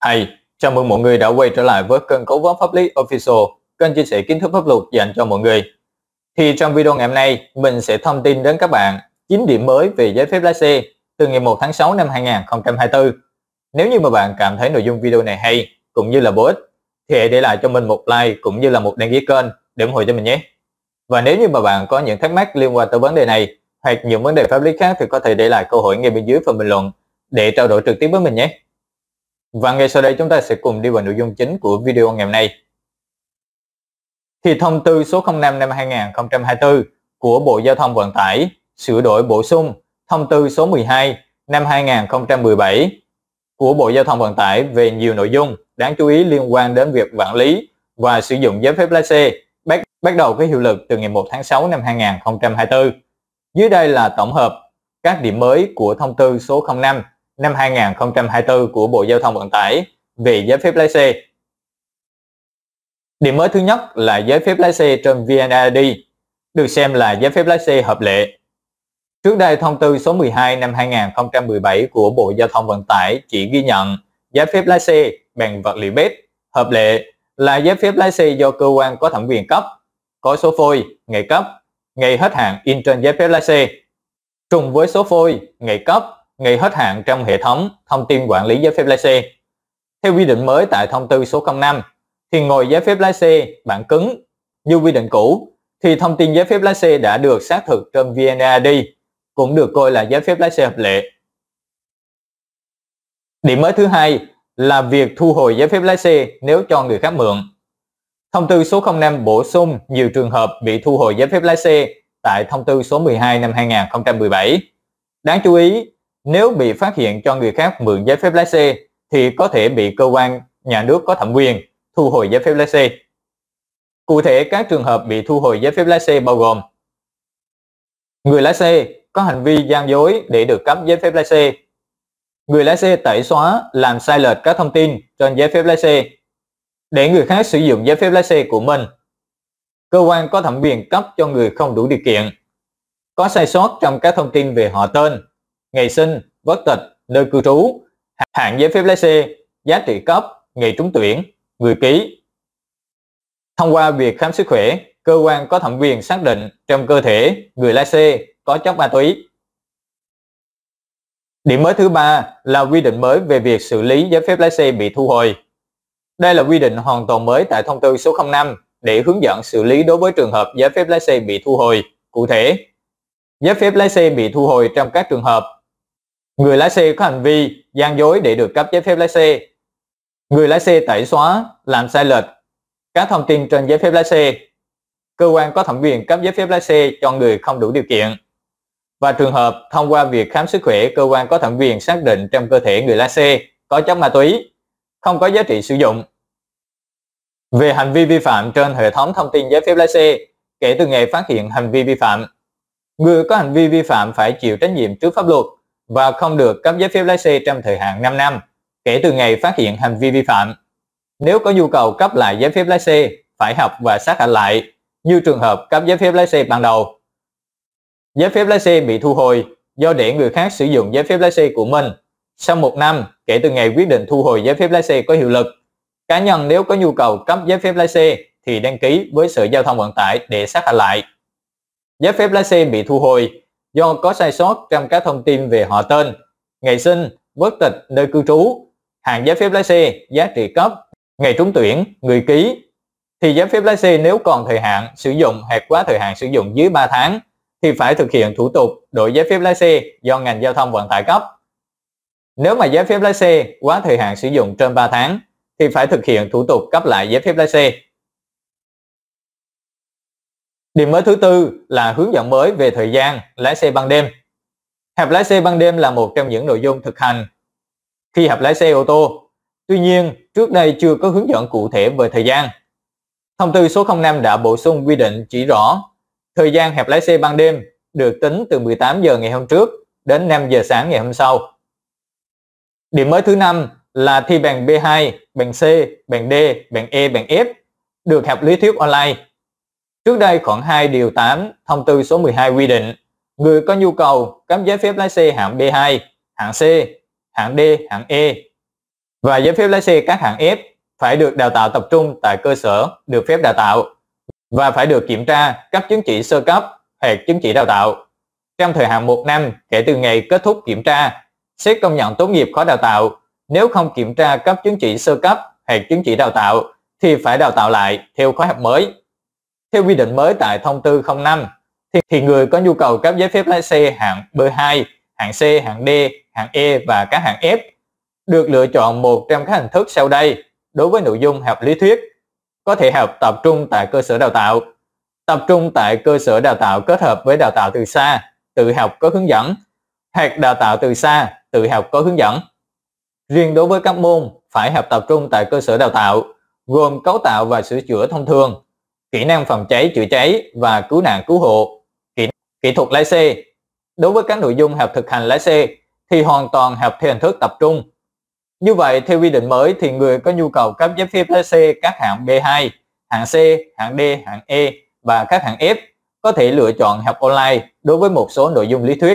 Hay, chào mừng mọi người đã quay trở lại với kênh Cố vấn pháp lý Official, kênh chia sẻ kiến thức pháp luật dành cho mọi người. Thì trong video ngày hôm nay, mình sẽ thông tin đến các bạn 9 điểm mới về giấy phép lái xe từ ngày 1 tháng 6 năm 2024. Nếu như mà bạn cảm thấy nội dung video này hay cũng như là bổ ích thì hãy để lại cho mình một like cũng như là một đăng ký kênh để ủng hộ cho mình nhé. Và nếu như mà bạn có những thắc mắc liên quan tới vấn đề này hoặc những vấn đề pháp lý khác thì có thể để lại câu hỏi ngay bên dưới phần bình luận để trao đổi trực tiếp với mình nhé. Và ngay sau đây chúng ta sẽ cùng đi vào nội dung chính của video ngày hôm nay. Thì thông tư số 05 năm 2024 của Bộ Giao thông Vận tải sửa đổi bổ sung thông tư số 12 năm 2017 của Bộ Giao thông Vận tải về nhiều nội dung đáng chú ý liên quan đến việc quản lý và sử dụng giấy phép lái xe bắt đầu có hiệu lực từ ngày 1 tháng 6 năm 2024. Dưới đây là tổng hợp các điểm mới của thông tư số 05 năm 2024 của Bộ Giao thông Vận tải về giấy phép lái xe. Điểm mới thứ nhất là giấy phép lái xe trên VNID được xem là giấy phép lái xe hợp lệ. Trước đây, thông tư số 12 năm 2017 của Bộ Giao thông Vận tải chỉ ghi nhận giấy phép lái xe bằng vật liệu PET hợp lệ là giấy phép lái xe do cơ quan có thẩm quyền cấp, có số phôi, ngày cấp, ngày hết hạn in trên giấy phép lái xe, trùng với số phôi, ngày cấp, ngày hết hạn trong hệ thống thông tin quản lý giấy phép lái xe. Theo quy định mới tại thông tư số 05 thì ngoài giấy phép lái xe bản cứng như quy định cũ thì thông tin giấy phép lái xe đã được xác thực trên VNID cũng được coi là giấy phép lái xe hợp lệ. Điểm mới thứ hai là việc thu hồi giấy phép lái xe nếu cho người khác mượn. Thông tư số 05 bổ sung nhiều trường hợp bị thu hồi giấy phép lái xe tại thông tư số 12 năm 2017. Đáng chú ý, nếu bị phát hiện cho người khác mượn giấy phép lái xe thì có thể bị cơ quan nhà nước có thẩm quyền thu hồi giấy phép lái xe. Cụ thể, các trường hợp bị thu hồi giấy phép lái xe bao gồm: người lái xe có hành vi gian dối để được cấp giấy phép lái xe, người lái xe tẩy xóa làm sai lệch các thông tin trên giấy phép lái xe để người khác sử dụng giấy phép lái xe của mình, cơ quan có thẩm quyền cấp cho người không đủ điều kiện, có sai sót trong các thông tin về họ tên, ngày sinh, quốc tịch, nơi cư trú, hạn giấy phép lái xe, giá trị cấp, ngày trúng tuyển, người ký. Thông qua việc khám sức khỏe, cơ quan có thẩm quyền xác định trong cơ thể người lái xe có chất ma túy. Điểm mới thứ ba là quy định mới về việc xử lý giấy phép lái xe bị thu hồi. Đây là quy định hoàn toàn mới tại thông tư số 05 để hướng dẫn xử lý đối với trường hợp giấy phép lái xe bị thu hồi. Cụ thể, giấy phép lái xe bị thu hồi trong các trường hợp: người lái xe có hành vi gian dối để được cấp giấy phép lái xe, người lái xe tẩy xóa, làm sai lệch các thông tin trên giấy phép lái xe, cơ quan có thẩm quyền cấp giấy phép lái xe cho người không đủ điều kiện, và trường hợp thông qua việc khám sức khỏe, cơ quan có thẩm quyền xác định trong cơ thể người lái xe có chất ma túy, không có giá trị sử dụng. Về hành vi vi phạm trên hệ thống thông tin giấy phép lái xe, kể từ ngày phát hiện hành vi vi phạm, người có hành vi vi phạm phải chịu trách nhiệm trước pháp luật và không được cấp giấy phép lái xe trong thời hạn 5 năm kể từ ngày phát hiện hành vi vi phạm. Nếu có nhu cầu cấp lại giấy phép lái xe, phải học và sát hạch lại như trường hợp cấp giấy phép lái xe ban đầu. Giấy phép lái xe bị thu hồi do để người khác sử dụng giấy phép lái xe của mình. Sau 1 năm kể từ ngày quyết định thu hồi giấy phép lái xe có hiệu lực, cá nhân nếu có nhu cầu cấp giấy phép lái xe thì đăng ký với Sở Giao thông Vận tải để sát hạch lại. Giấy phép lái xe bị thu hồi do có sai sót trong các thông tin về họ tên, ngày sinh, quốc tịch, nơi cư trú, hạn giấy phép lái xe, giá trị cấp, ngày trúng tuyển, người ký, thì giấy phép lái xe nếu còn thời hạn sử dụng hoặc quá thời hạn sử dụng dưới 3 tháng thì phải thực hiện thủ tục đổi giấy phép lái xe do ngành giao thông vận tải cấp. Nếu mà giấy phép lái xe quá thời hạn sử dụng trên 3 tháng thì phải thực hiện thủ tục cấp lại giấy phép lái xe. Điểm mới thứ tư là hướng dẫn mới về thời gian lái xe ban đêm. Học lái xe ban đêm là một trong những nội dung thực hành khi học lái xe ô tô. Tuy nhiên, trước đây chưa có hướng dẫn cụ thể về thời gian. Thông tư số 05 đã bổ sung quy định chỉ rõ thời gian học lái xe ban đêm được tính từ 18 giờ ngày hôm trước đến 5 giờ sáng ngày hôm sau. Điểm mới thứ năm là thi bằng B2, bằng C, bằng D, bằng E, bằng F được học lý thuyết online. Trước đây khoảng 2 điều 8 thông tư số 12 quy định người có nhu cầu cấp giấy phép lái xe hạng B2, hạng C, hạng D, hạng E Và giấy phép lái xe các hạng F phải được đào tạo tập trung tại cơ sở được phép đào tạo và phải được kiểm tra cấp chứng chỉ sơ cấp hoặc chứng chỉ đào tạo trong thời hạn 1 năm kể từ ngày kết thúc kiểm tra, xét công nhận tốt nghiệp khóa đào tạo. Nếu không kiểm tra cấp chứng chỉ sơ cấp hoặc chứng chỉ đào tạo thì phải đào tạo lại theo khóa học mới. Theo quy định mới tại thông tư 05 thì người có nhu cầu cấp giấy phép lái xe hạng B2, hạng C, hạng D, hạng E và các hạng F được lựa chọn một trong các hình thức sau đây đối với nội dung học lý thuyết. Có thể học tập trung tại cơ sở đào tạo, tập trung tại cơ sở đào tạo kết hợp với đào tạo từ xa, tự học có hướng dẫn, hoặc đào tạo từ xa, tự học có hướng dẫn. Riêng đối với các môn phải học tập trung tại cơ sở đào tạo, gồm cấu tạo và sửa chữa thông thường, kỹ năng phòng cháy chữa cháy và cứu nạn cứu hộ, kỹ thuật lái xe. Đối với các nội dung học thực hành lái xe thì hoàn toàn học theo hình thức tập trung. Như vậy, theo quy định mới thì người có nhu cầu cấp giấy phép lái xe các hạng B2, hạng C, hạng D, hạng E và các hạng F có thể lựa chọn học online đối với một số nội dung lý thuyết.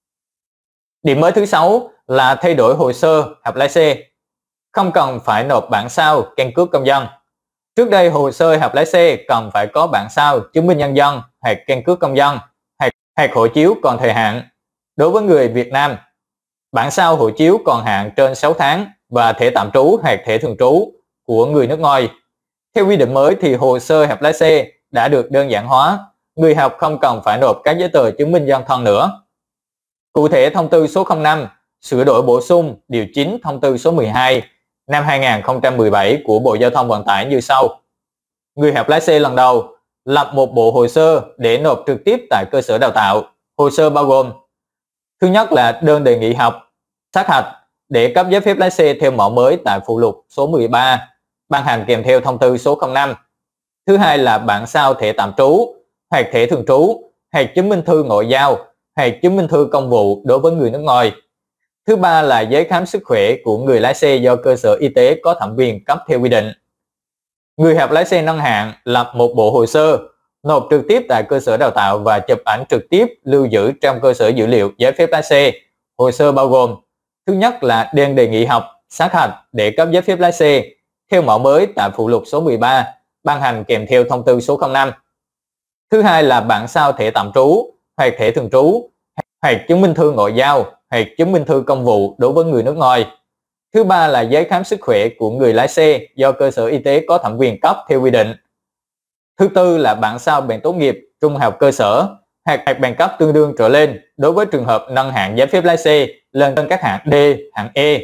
Điểm mới thứ 6 là thay đổi hồ sơ học lái xe. Không cần phải nộp bản sao căn cước công dân. Trước đây hồ sơ học lái xe cần phải có bản sao chứng minh nhân dân hoặc căn cước công dân hoặc hộ chiếu còn thời hạn. Đối với người Việt Nam, bản sao hộ chiếu còn hạn trên 6 tháng và thẻ tạm trú hoặc thẻ thường trú của người nước ngoài. Theo quy định mới thì hồ sơ học lái xe đã được đơn giản hóa, người học không cần phải nộp các giấy tờ chứng minh nhân thân nữa. Cụ thể, thông tư số 05 sửa đổi bổ sung điều 9 thông tư số 12 năm 2017 của Bộ Giao thông Vận tải như sau. Người học lái xe lần đầu lập một bộ hồ sơ để nộp trực tiếp tại cơ sở đào tạo. Hồ sơ bao gồm: thứ nhất là đơn đề nghị học, sát hạch để cấp giấy phép lái xe theo mẫu mới tại phụ lục số 13 ban hành kèm theo thông tư số 05. Thứ hai là bản sao thẻ tạm trú hoặc thẻ thường trú hoặc chứng minh thư ngoại giao hoặc chứng minh thư công vụ đối với người nước ngoài. Thứ ba là giấy khám sức khỏe của người lái xe do cơ sở y tế có thẩm quyền cấp theo quy định. Người học lái xe nâng hạng lập một bộ hồ sơ, nộp trực tiếp tại cơ sở đào tạo và chụp ảnh trực tiếp lưu giữ trong cơ sở dữ liệu giấy phép lái xe. Hồ sơ bao gồm: thứ nhất là đơn đề nghị học, sát hạch để cấp giấy phép lái xe theo mẫu mới tại phụ lục số 13 ban hành kèm theo thông tư số 05. Thứ hai là bản sao thẻ tạm trú hoặc thẻ thường trú hoặc chứng minh thư ngoại giao hoặc chứng minh thư công vụ đối với người nước ngoài. Thứ ba là giấy khám sức khỏe của người lái xe do cơ sở y tế có thẩm quyền cấp theo quy định. Thứ tư là bản sao bằng tốt nghiệp trung học cơ sở hoặc bằng cấp tương đương trở lên đối với trường hợp nâng hạng giấy phép lái xe lên các hạng D, hạng E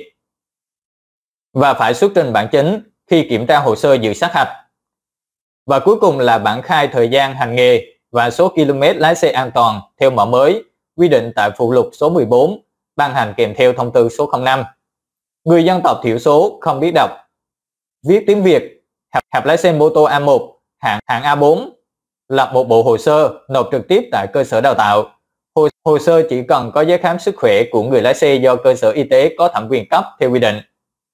và phải xuất trình bản chính khi kiểm tra hồ sơ dự sát hạch. Và cuối cùng là bản khai thời gian hành nghề và số km lái xe an toàn theo mẫu mới quy định tại phụ lục số 14 ban hành kèm theo thông tư số 05. Người dân tộc thiểu số không biết đọc, viết tiếng Việt, học lái xe mô tô A1 hạng A4 lập một bộ hồ sơ nộp trực tiếp tại cơ sở đào tạo. Hồ sơ chỉ cần có giấy khám sức khỏe của người lái xe do cơ sở y tế có thẩm quyền cấp theo quy định.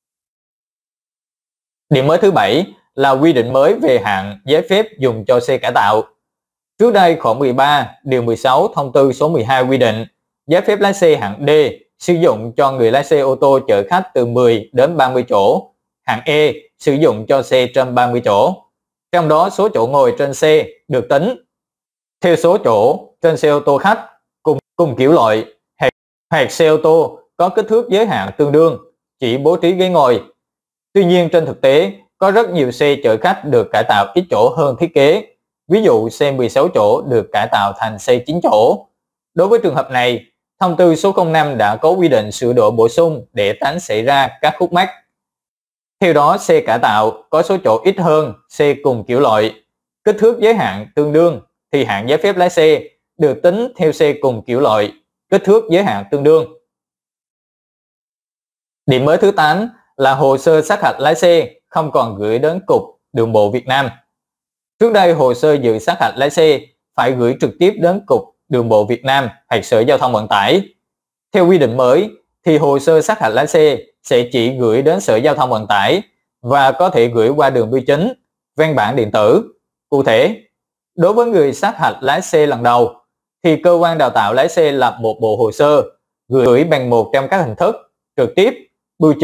Điểm mới thứ 7 là quy định mới về hạn giấy phép dùng cho xe cải tạo. Trước đây khoản 13 điều 16 thông tư số 12 quy định giấy phép lái xe hạng D sử dụng cho người lái xe ô tô chở khách từ 10 đến 30 chỗ, hạng E sử dụng cho xe trên 30 chỗ. Trong đó số chỗ ngồi trên xe được tính theo số chỗ trên xe ô tô khách cùng kiểu loại hoặc xe ô tô có kích thước giới hạn tương đương, chỉ bố trí ghế ngồi. Tuy nhiên trên thực tế có rất nhiều xe chở khách được cải tạo ít chỗ hơn thiết kế. Ví dụ xe 16 chỗ được cải tạo thành xe 9 chỗ. Đối với trường hợp này, thông tư số 05 đã có quy định sửa đổi bổ sung để tránh xảy ra các khúc mắc. Theo đó, xe cải tạo có số chỗ ít hơn xe cùng kiểu loại, kích thước giới hạn tương đương thì hạng giấy phép lái xe được tính theo xe cùng kiểu loại, kích thước giới hạn tương đương. Điểm mới thứ 8 là hồ sơ sát hạch lái xe không còn gửi đến Cục Đường bộ Việt Nam. Trước đây hồ sơ dự sát hạch lái xe phải gửi trực tiếp đến Cục Đường bộ Việt Nam hoặc Sở Giao thông Vận tải. Theo quy định mới thì hồ sơ sát hạch lái xe sẽ chỉ gửi đến Sở Giao thông Vận tải và có thể gửi qua đường bưu chính, văn bản điện tử. Cụ thể, đối với người sát hạch lái xe lần đầu thì cơ quan đào tạo lái xe lập một bộ hồ sơ gửi bằng một trong các hình thức trực tiếp, bưu chính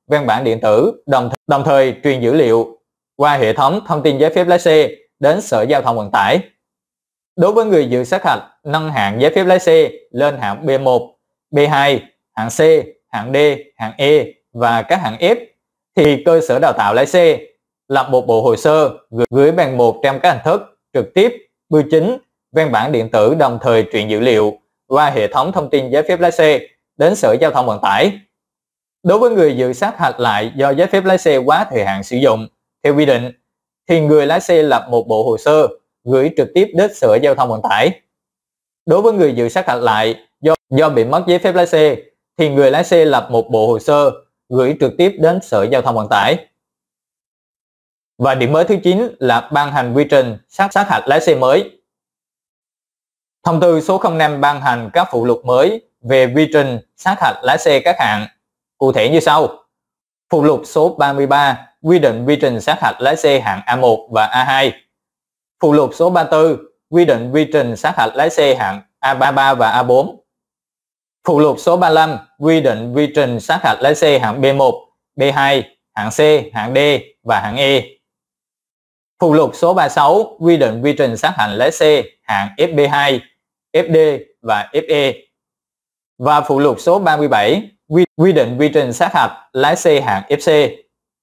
văn bản điện tử, đồng thời truyền dữ liệu qua hệ thống thông tin giấy phép lái xe đến Sở Giao thông Vận tải. Đối với người dự sát hạch nâng hạng giấy phép lái xe lên hạng B1, B2, hạng C, hạng D, hạng E và các hạng F thì cơ sở đào tạo lái xe lập một bộ hồ sơ gửi bằng một trong các hình thức trực tiếp, bưu chính, văn bản điện tử, đồng thời truyền dữ liệu qua hệ thống thông tin giấy phép lái xe đến Sở Giao thông Vận tải. Đối với người dự sát hạch lại do giấy phép lái xe quá thời hạn sử dụng theo quy định thì người lái xe lập một bộ hồ sơ gửi trực tiếp đến Sở Giao thông Vận tải. Đối với người dự sát hạch lại do bị mất giấy phép lái xe thì người lái xe lập một bộ hồ sơ gửi trực tiếp đến Sở Giao thông Vận tải. Và điểm mới thứ 9 là ban hành quy trình sát hạch lái xe mới. Thông tư số 05 ban hành các phụ lục mới về quy trình sát hạch lái xe các hạng, cụ thể như sau. Phụ lục số 33 quy định quy trình sát hạch lái xe hạng A1 và A2. Phụ lục số 34 quy định quy trình sát hạch lái xe hạng A33 và A4. Phụ lục số 35 quy định quy trình sát hạch lái xe hạng B1, B2, hạng C, hạng D và hạng E. Phụ lục số 36 quy định quy trình sát hạch lái xe hạng FB2, FD và FE. Và phụ lục số 37 quy định quy trình sát hạch lái xe hạng FC.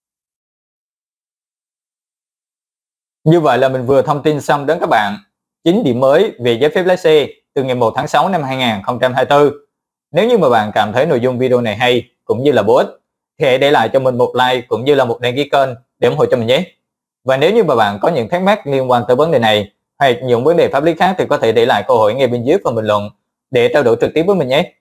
Như vậy là mình vừa thông tin xong đến các bạn 9 điểm mới về giấy phép lái xe từ ngày 1 tháng 6 năm 2024. Nếu như mà bạn cảm thấy nội dung video này hay cũng như là bổ ích thì hãy để lại cho mình một like cũng như là một đăng ký kênh để ủng hộ cho mình nhé. Và nếu như mà bạn có những thắc mắc liên quan tới vấn đề này hay những vấn đề pháp lý khác thì có thể để lại câu hỏi ngay bên dưới phần bình luận để trao đổi trực tiếp với mình nhé.